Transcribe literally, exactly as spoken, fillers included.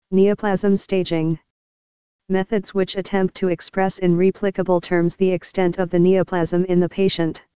Neoplasm staging. Methods which attempt to express in replicable terms the extent of the neoplasm in the patient.